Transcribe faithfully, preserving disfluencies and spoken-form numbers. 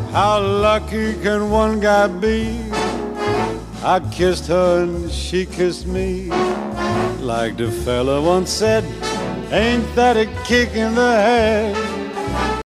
How lucky can one guy be? I kissed her and she kissed me. Like the fella once said, ain't that a kick in the head?